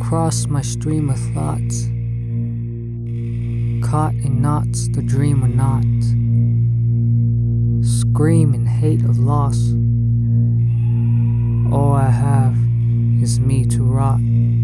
across my stream of thoughts, caught in knots the dream or not, scream in hate of loss. All I have is me to rot.